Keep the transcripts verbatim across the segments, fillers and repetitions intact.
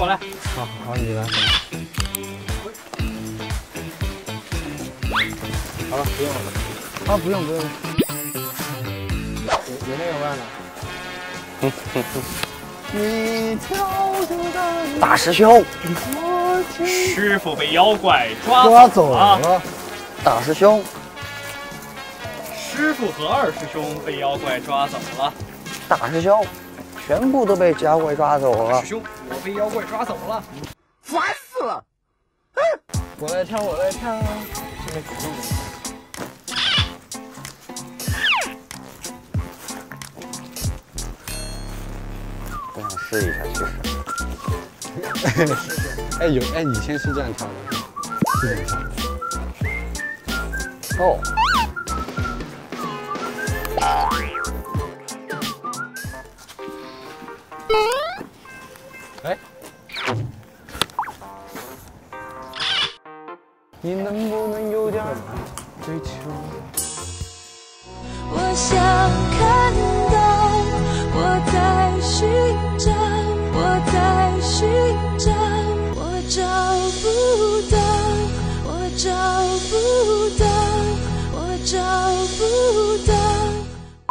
我来。 好，好，你来。好了，不用了。啊，不用不用。有有那个味呢。嗯嗯嗯。你跳着的大师兄， 师傅被妖怪抓抓走走了。 了。 大师兄， 师傅和二师兄被妖怪抓走了。 大师兄，全部都被妖怪抓走了。 师兄，我被妖怪抓走了， 烦死了！我来跳，我来跳。这边可以。 我想试一下，其实。 哎有哎，以前是这样跳的，是这样跳的。 哦。 哎。你能不能有点追求？ 我想看到我在寻找，我在寻找，我找不到，我找不到，我找不到。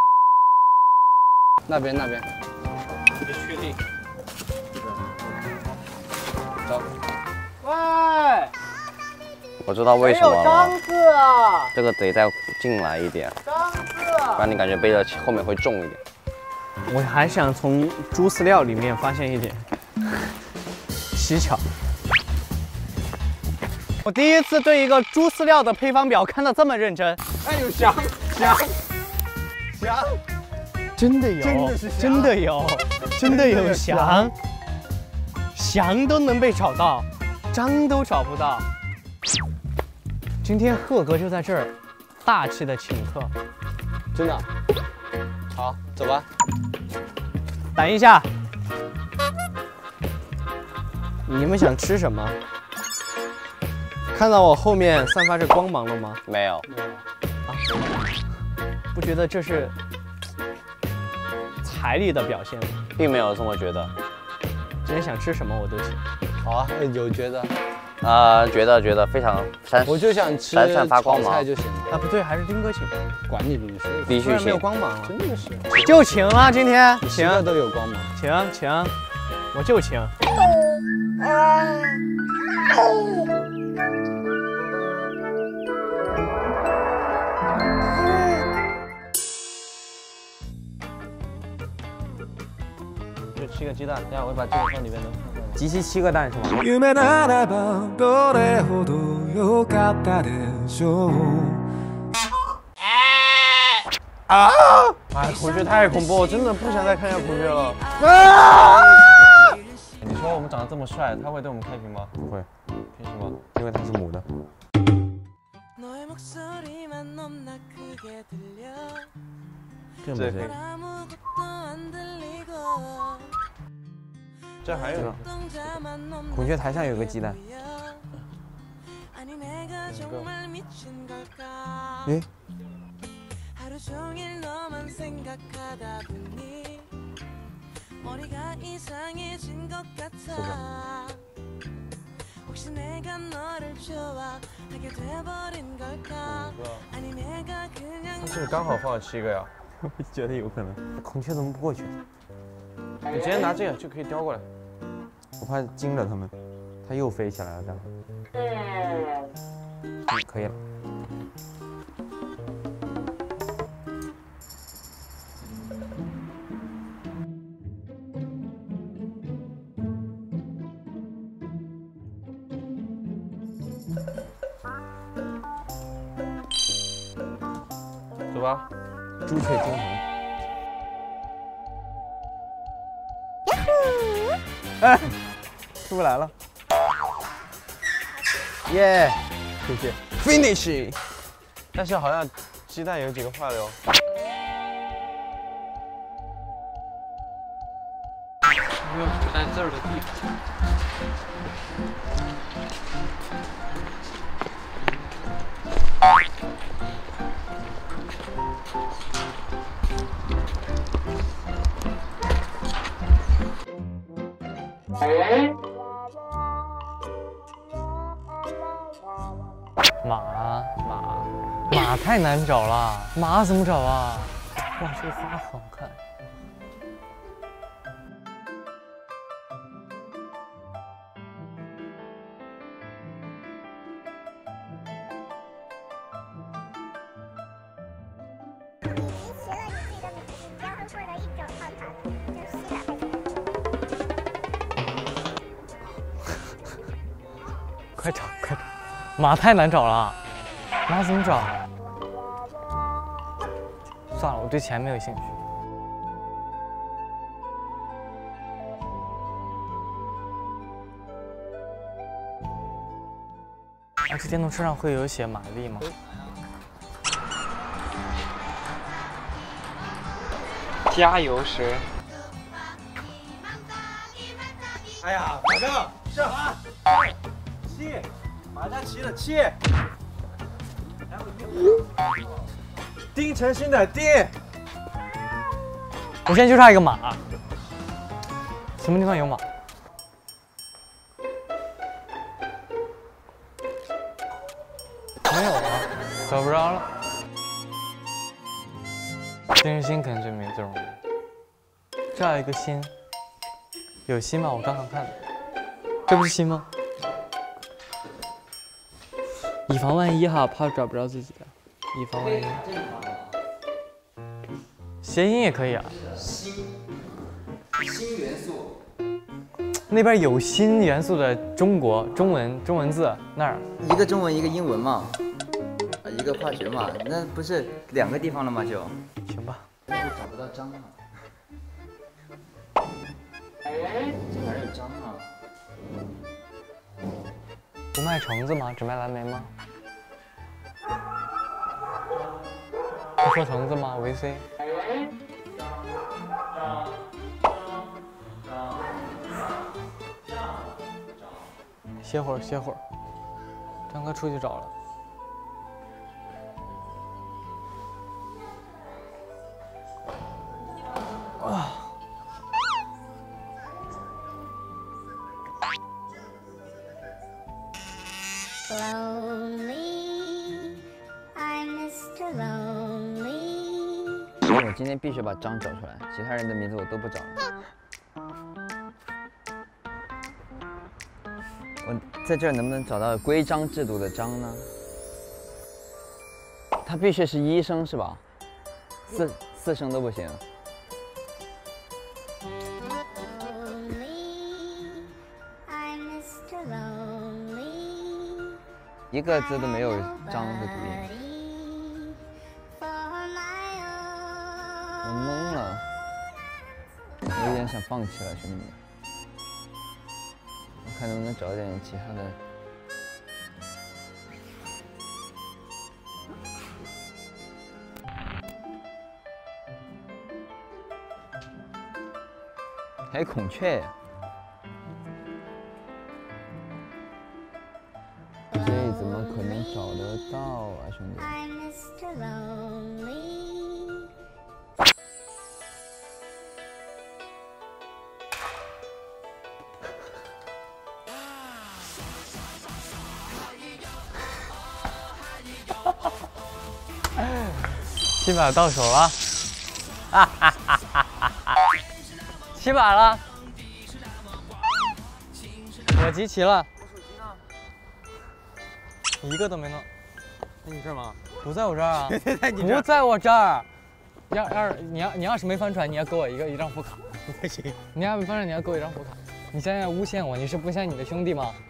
那边那边。 别确定。 走。 喂。 我知道为什么了。 张字啊！ 这个得再进来一点， 张字， 不然你感觉背的后面会重一点。 我还想从猪饲料里面发现一点蹊跷。我第一次对一个猪饲料的配方表看得这么认真。 哎，有翔翔翔， 真的有， 真的是翔真的有，真的有翔，翔都能被找到，张都找不到。今天贺哥就在这儿，大气的请客。 真的。好，走吧。 等一下，你们想吃什么？看到我后面散发着光芒了吗？ 没有。 啊，不觉得这是财力的表现吗？ 并没有这么觉得。 今天想吃什么我都行。 好啊，有觉得。 呃，觉得觉得非常闪， 我就想吃闪闪发光芒炒菜就行了。 啊，不对，还是丁哥请。 管你你说， 必须没有请。 光芒了， 真的是。 就请了，今天请个都有光芒， 请请，我就请。就七个鸡蛋，等下我会把这个放里面的。集齐七个蛋是吗？ 夢ならばどれほど良かったでしょう。 啊！哎，孔雀太恐怖，我真的不想再看见孔雀了。啊！ 你说我们长得这么帅，他会对我们开屏吗？不会，凭什么？因为他是母的。 这没谁。 这还有呢。 孔雀台上有个鸡蛋。诶。 他是不是刚好放了七个呀？ 我觉得有可能。孔雀怎么不过去？ 你直接拿这个就可以叼过来。 我怕惊着它们，它又飞起来了，这样。嗯，可以了。 走吧， 朱雀金鸿。哎，出不来了。耶，出去 ，finish。 但是好像鸡蛋有几个坏了哟。 没有不带字儿的地方。 马马马太难找了，马怎么找啊？哇，这个花好好看。快找快找，马太难找了，马怎么找？算了，我对钱没有兴趣。啊，这电动车上会有写马力吗？加油时。 哎呀，马哥，是啊，七，马家骑的七，丁程鑫的丁。 我现在就差一个马，什么地方有马？没有啊，找不着了。丁程鑫肯定就没这种人。这儿有一个心。有心吗？我刚刚看的，这不是心吗？以防万一哈，怕找不着自己的。以防万一。谐音也可以啊。 新新元素。 那边有新元素的中国中文中文字那儿。 一个中文，一个英文嘛，一个化学嘛，那不是两个地方了吗？就。 行吧。 找不到章啊。这哪有章啊？ 不卖橙子吗？只卖蓝莓吗？不说橙子吗？维 C。歇会儿，歇会儿。张哥出去找了。啊。 Lonely, I'm Mister Lonely。 我今天必须把章找出来，其他人的名字我都不找了。我在这儿能不能找到规章制度的章呢？他必须是医生是吧？四四声都不行。一个字都没有章的读音，我懵了，我有点想放弃了，兄弟们。我看能不能找点其他的。还有孔雀。这怎么可能找得到啊，兄弟！ 七百到手了，哈哈哈哈哈！七百了，我集齐了。一个都没弄， 在你这儿吗？ 不在我这儿啊， 在你这儿， 不在我这儿。要要你要你要是没翻船，你要给我一个一张副卡。 不行， 你要没翻船，你要给我一张副卡。你现在诬陷我，你是不像你的兄弟吗？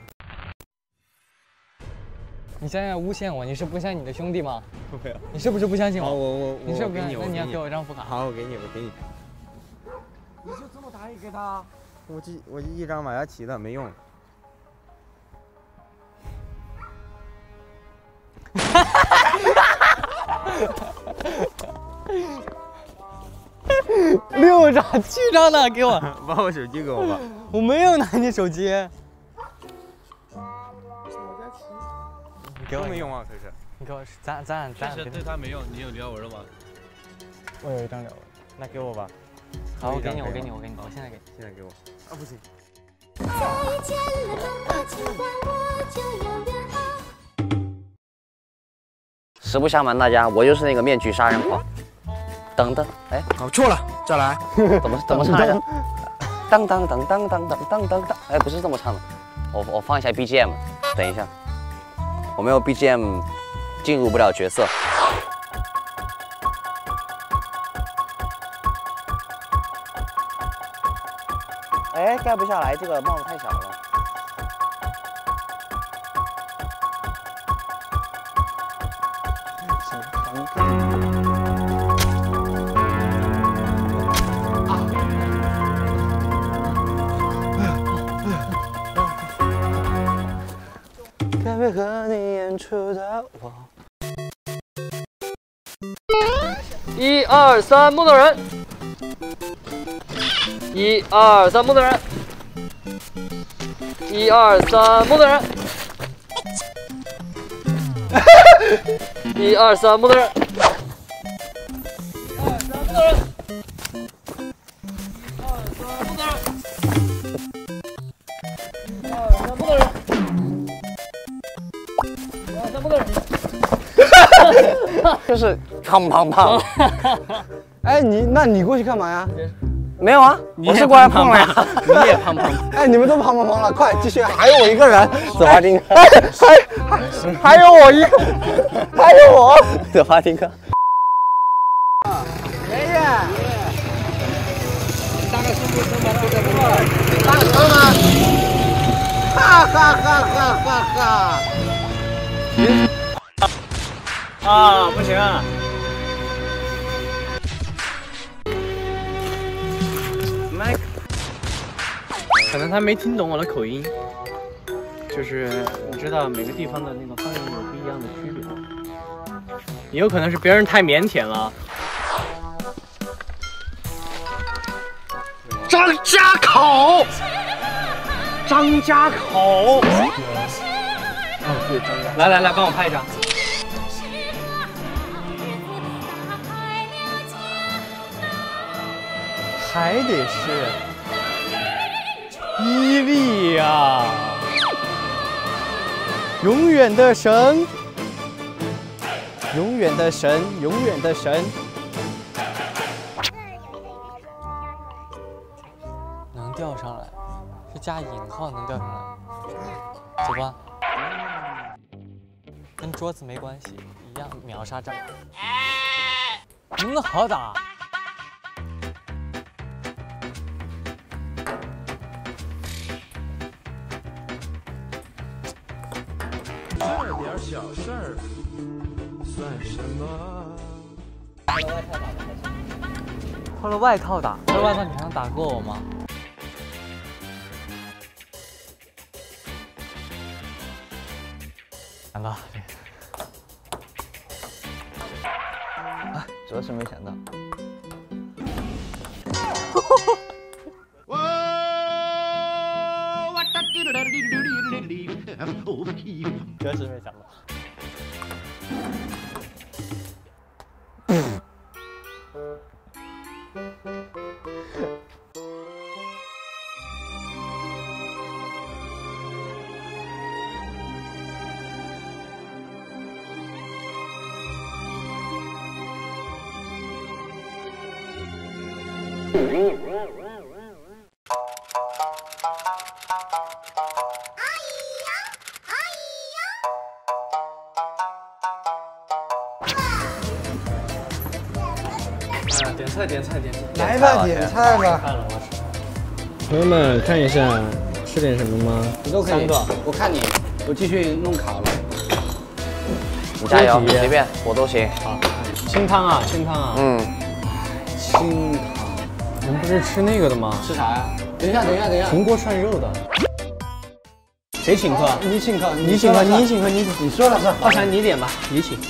你现在诬陷我，你是不像你的兄弟吗？ 不要， 你是不是不相信我？ 我我我， 你是不是？那你要给给我一张副卡。 好，我给你，我给你。你就这么大一给他？我这我一张马牙旗的没用。 哈哈哈！六张、七张的给我， 把我手机给我吧。 我没有拿你手机。你给我没用啊，可是。 你给我，咱咱咱。 确实对他没用，你有聊文了吗？ 我有一张聊文， 那给我吧。 好，我给你，我给你，我给你，我现在给， 现在给我。啊，不行。 再见了，中国情话，我就永远好。 实不相瞒大家，我就是那个面具杀人狂。等等，哎， 哦，错了，再来。 怎么怎么唱来着？当当当当当当当当当，哎，不是这么唱的。我我放一下 B G M， 等一下，我没有 B G M 进入不了角色。哎，盖不下来，这个帽子太小了。该为和你演出的我。 一二三，木头人。一二三，木头人。一二三，木头人。一二三，木头人。一二三，木头人。一二三，木头人。一二三，木头人。 就是胖胖胖。 哎，你那你过去干嘛呀？ 没有啊，我是过来碰了呀。 你也胖胖。 哎，你们都胖胖胖了，快继续，还有我一个人。 紫花丁， 哎，还还还有我一个，还有我。 紫花丁哥。 爷爷，大个胸部撑把这个过来，大个头吗？哈哈哈哈哈哈！ 啊，不行啊！麦克，可能他没听懂我的口音，就是你知道每个地方的那个方言有不一样的区别，也有可能是别人太腼腆了。张家口，张家口。哦，对，张家。来来来，帮我拍一张。还得是伊利呀，永远的神，永远的神，永远的神。 能钓上来，是加引号能钓上来。走吧，跟桌子没关系，一样秒杀蟑螂。能不能好好打？ 这点小事儿算什么？ 脱了外套打，脱了外套你还能打过我吗？难了， 啊，主要是没想到。 真是没想到。 点菜点菜点菜， 来吧，点菜吧。 看了我是。朋友们看一下吃点什么吗？ 你都可以。 三个， 我看你，我继续弄卡了。 你加油，随便我都行。 好，清汤啊，清汤啊。 嗯。 清汤，你们不是吃那个的吗？ 吃啥呀？等一下，等一下，等一下。 铜锅涮肉的。谁请客？ 你请客， 你请客，你请客，你你说了算。 浩然，你点吧，你请。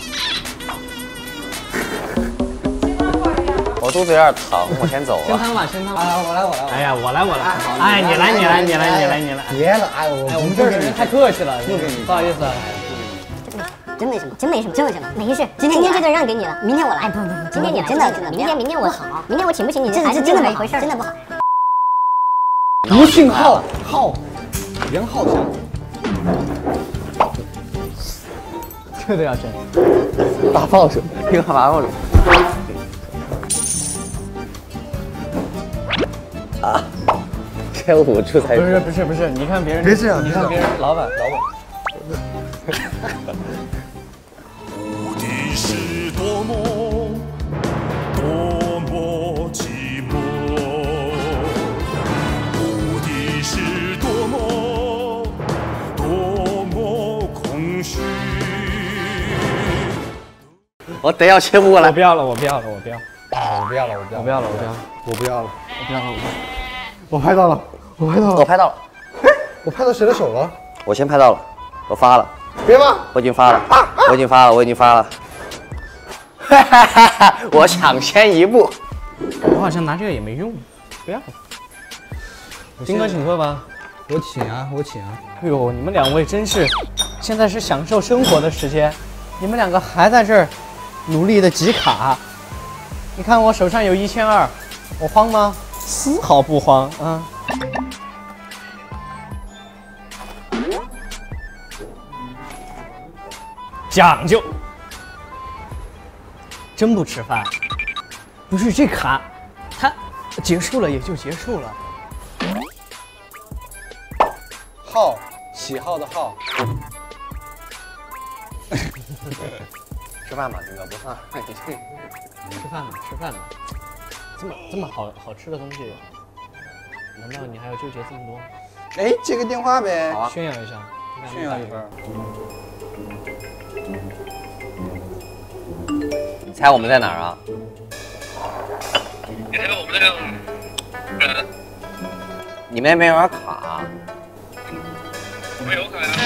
我肚子有点疼，我先走了。 清汤吧，清汤吧。 啊，我来，我来。 哎呀，我来，我来。哎，你来，你来，你来，你来，你来。 别了，哎，我哎，我们这儿人太客气了， 不给你， 不好意思。 真没什么，真没什么，真没什么，没事。今天今天这顿让给你了，明天我来。不不不，今天你来，真的真的，明天明天我好，明天我请不请你，这还是真的没回事，真的不好。 吴姓浩，浩，袁浩翔。 这都要整。 大放手，一个大放手。啊！这我这才不是不是不是，你看别人， 别这样， 你看别人，老板老板。 无敌是多么多么寂寞，无敌是多么多么空虚。 我等一下切不过来。 我不要了，我不要了，我不要。 我不要了，我不要， 我不要了，我不要， 我不要了， 我不要了，我不要。 我拍到了，我拍到了， 我拍到了。 哎，我拍到谁的手了？ 我先拍到了，我发了。 别吗？ 我已经发了，我已经发了，我已经发了。哈哈哈哈！我抢先一步。 我好像拿这个也没用，不要了。金哥请客吧。 我请啊，我请啊。 哎呦，你们两位真是，现在是享受生活的时间，你们两个还在这儿努力的集卡。你看我手上有一千二，我慌吗？丝毫不慌啊！讲究，真不吃饭。不是这卡，它结束了也就结束了。 号，喜好的号。 吃饭吧，金哥，不算。 吃饭吧，吃饭吧。这么这么好好吃的东西，难道你还要纠结这么多？ 哎，接个电话呗。 好啊， 炫耀一下， 炫耀一份。 你猜我们在哪儿啊？ 你猜我们那个， 你们那边有点卡。 我们有卡呀。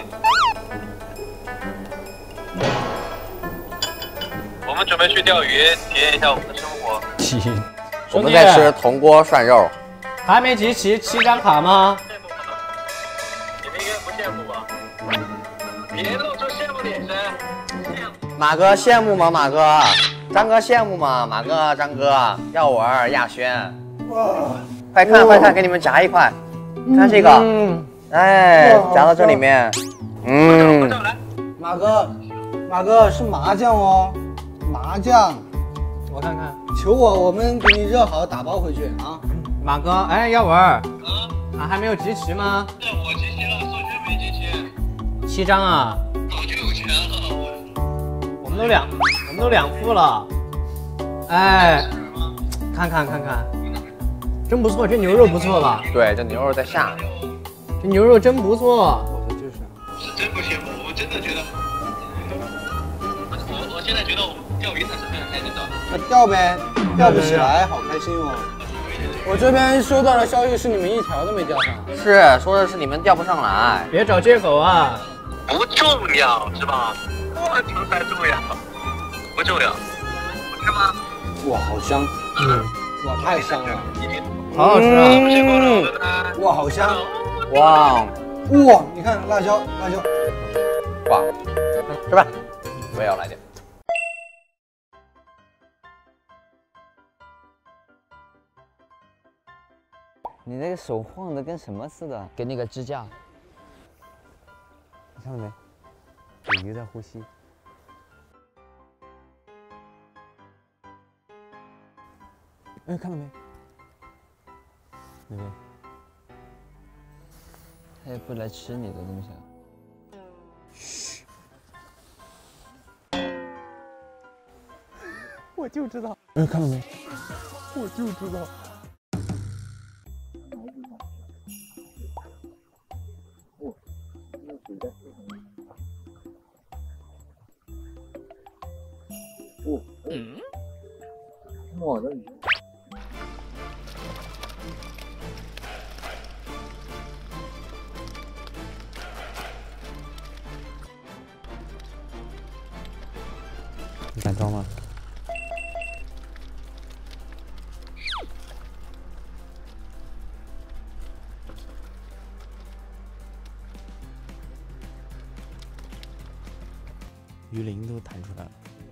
我们准备去钓鱼，体验一下我们的生活。 我们在吃铜锅涮肉。 还没集齐七张卡吗？ 你们应该不羡慕吧？别露出羡慕眼神。 马哥羡慕吗？马哥，张哥羡慕吗？马哥、张哥、耀文、亚轩，快看快看，给你们夹一块，看这个， 嗯， 哎，夹到这里面，嗯， 马哥，马哥是麻酱哦，麻酱， 我看看， 求我，我们给你热好打包回去啊。 马哥，哎，耀文，啊，还没有集齐吗？ 对，我集齐了，数学没集齐。 七张啊？ 早就有钱了，我。 我们都两，我们都两副了，哎，看看看看，真不错，这牛肉不错吧？ 对，这牛肉在下， 这牛肉真不错。 我说就是， 是真不羡慕，我真的觉得，我我现在觉得我钓鱼才是非常开心的。 那钓呗，钓不起来，好开心哦。我这边收到的消息是你们一条都没钓上。 是说的是你们钓不上来， 别找借口啊！ 不重要是吧？过程才重要，不重要，不是吗？ 哇，好香！嗯，哇，太香了， 好好吃啊！ 嗯，哇，好香！ 哇哇，你看辣椒，辣椒， 哇，吃饭，我也要来点。 你那个手晃的跟什么似的？ 给你个支架。 你看到没？有鱼在呼吸。哎，看到没？那边。他也不来吃你的东西啊。 嘘。我就知道。哎，看到没？我就知道。 嗯， 我的鱼。 你敢装吗？鱼鳞都弹出来了。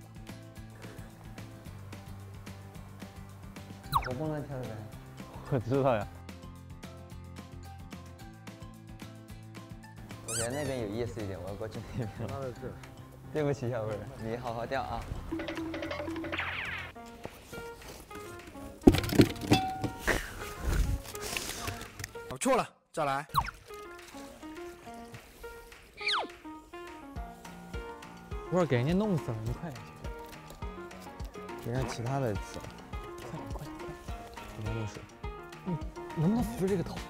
我不能跳的，我知道呀。我觉得那边有意思一点，我要过去那边。 他的是， 对不起，小妹儿，你好好钓啊。 我错了，再来。 不是给人家弄死了，你快点去。 人家其他的吃。 快点，快点，快点！ 给他弄水。 嗯，能不能扶着这个头？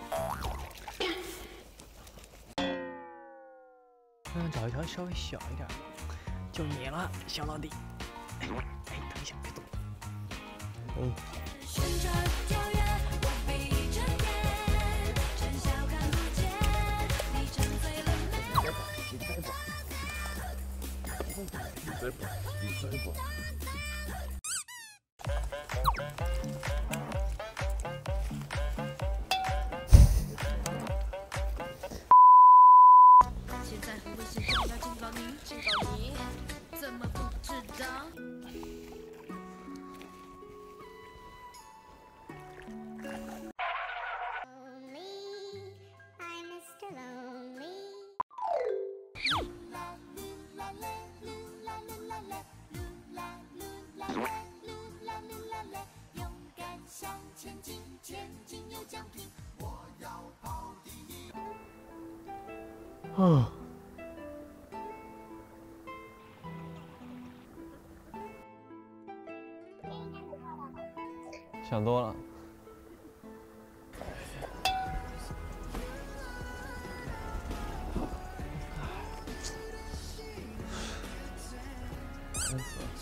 我想找一条稍微小一点的，就你了，小老弟。哎，哎，等一下，别动。 嗯。 旋转跳跃，我闭着眼，趁笑看不见，你沉醉了没？ 你再跑，你再跑，你再跑，你再跑。 现在很危险，要警告你，警告你，怎么不知道？ 嗯， 想多了。真死了。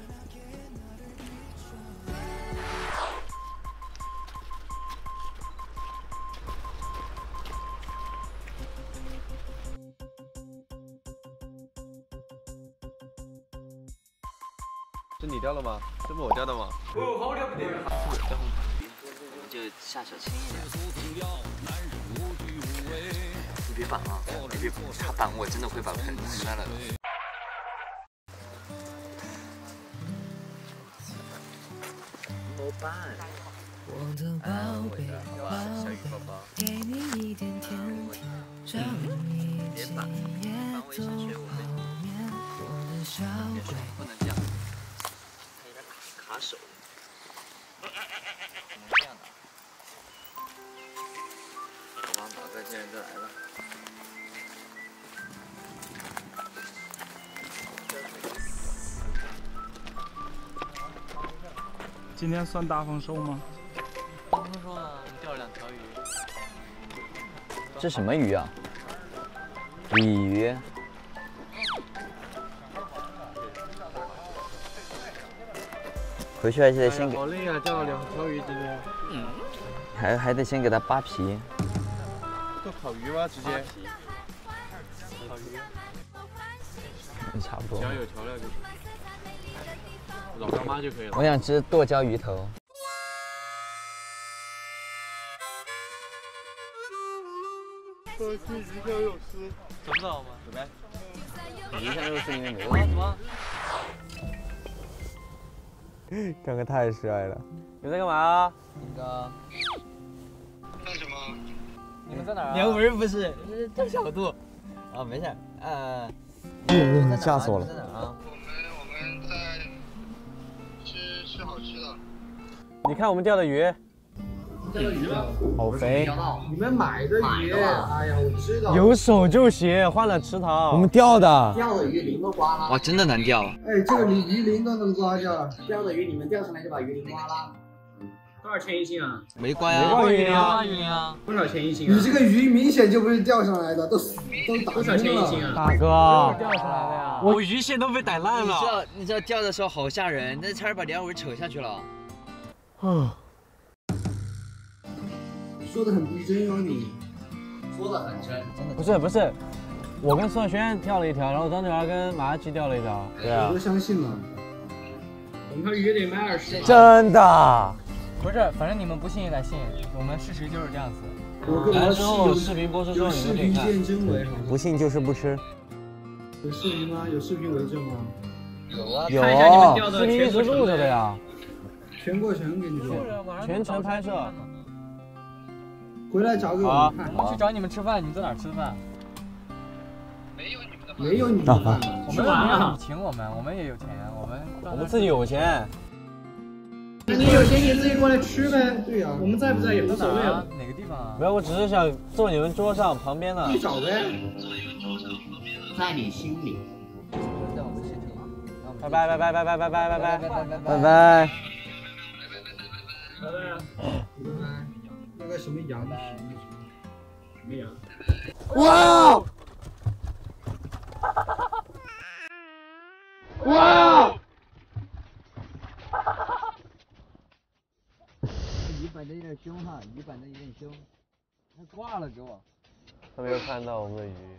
是你钓的吗？这不我钓的吗？ 哦，好了不得！ 我们就下手轻一点。你别绑啊！你别，他绑我真的会把盆摔了的。怎么办？ 我的宝贝宝贝，给你一点甜甜，找你一起夜走泡面，我的小鬼。 不能这样，它有点卡卡手。不能这样的。好吧，宝哥，既然都来了。 今天算大丰收吗？ 大丰收呢，我们钓了两条鱼。 这什么鱼啊？鲤鱼。回去还得先给。 好累啊，钓了两条鱼今天。 嗯。还还得先给它扒皮。 做烤鱼吗？直接。 烤鱼。 差不多。 只要有调料就行。老干妈就可以了。 我想吃剁椒鱼头。 说去鱼香肉丝， 走不走吗？ 走呗。 鱼香肉丝里面没有。 走吗？ 刚哥太帅了。 你在干嘛？ 那个。 干什么？ 你们在哪儿啊？ 两个人不是，这小度。啊，没事。呃。 嗯，吓死我了。 在哪儿啊？ 我们我们在吃吃好吃的。 你看我们钓的鱼。 钓的鱼了， 好肥！ 你们买的鱼，哎呀，我知道。 有手就行，换了池塘。 我们钓的。 钓的鱼鳞都刮了。 哇，真的难钓。 哎，这个鱼鱼鳞都能刮掉。钓的鱼你们钓上来就把鱼鳞刮了。 多少钱一斤啊？ 没刮呀。 没刮鱼鳞啊，鱼鳞啊。 多少钱一斤啊？ 你这个鱼明显就不是钓上来的，都死都打多少钱一斤啊？ 大哥， 钓上来的呀。 我鱼线都被逮烂了。 你知道你知道钓的时候好吓人，那差点把梁伟扯下去了。 嗯。 说的很逼真哦，你说的很真，真的。 不是不是，我跟宋轩钓了一条，然后张九儿跟马阿奇钓了一条。对啊。 我都相信了。 我们鱼得卖二十。 真的。 不是，反正你们不信也得信，我们事实就是这样子。 我跟来之后视频播出之后你们可以看。 有视频见证为好吗？ 不信就是不吃。 有视频吗？有视频为证吗？ 有啊。 有。 看一下你们钓的视频一直录着的呀。 全过程给你说。 全程拍摄。 回来找给我们看。 我去找你们吃饭，你们在哪儿吃饭？ 没有你们的没有你啊们， 我们没有你请我们，我们也有钱，我们我们自己有钱。 那你有钱你自己过来吃呗。 对呀， 我们在不在也无所谓啊。哪个地方啊？ 没有，我只是想坐你们桌上旁边的。 你找呗。 在你心里。 拜拜拜拜拜拜拜拜拜拜拜拜。 拜拜。 那个什么羊皮？什么羊？ 哇！哇！ 鱼摆的有点凶哈，鱼摆的有点凶，它挂了给我。 他没有看到我们的鱼。